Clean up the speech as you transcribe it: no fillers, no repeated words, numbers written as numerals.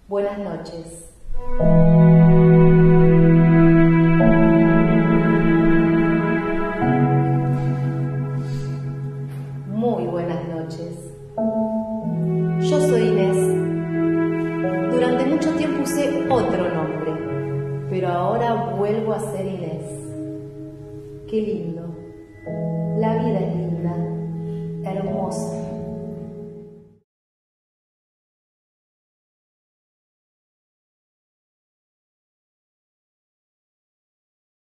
Buenas noches. Muy buenas noches. Yo soy Inés. Durante mucho tiempo usé otro nombre, pero ahora vuelvo a ser Inés. Qué lindo. La vida es linda, hermosa.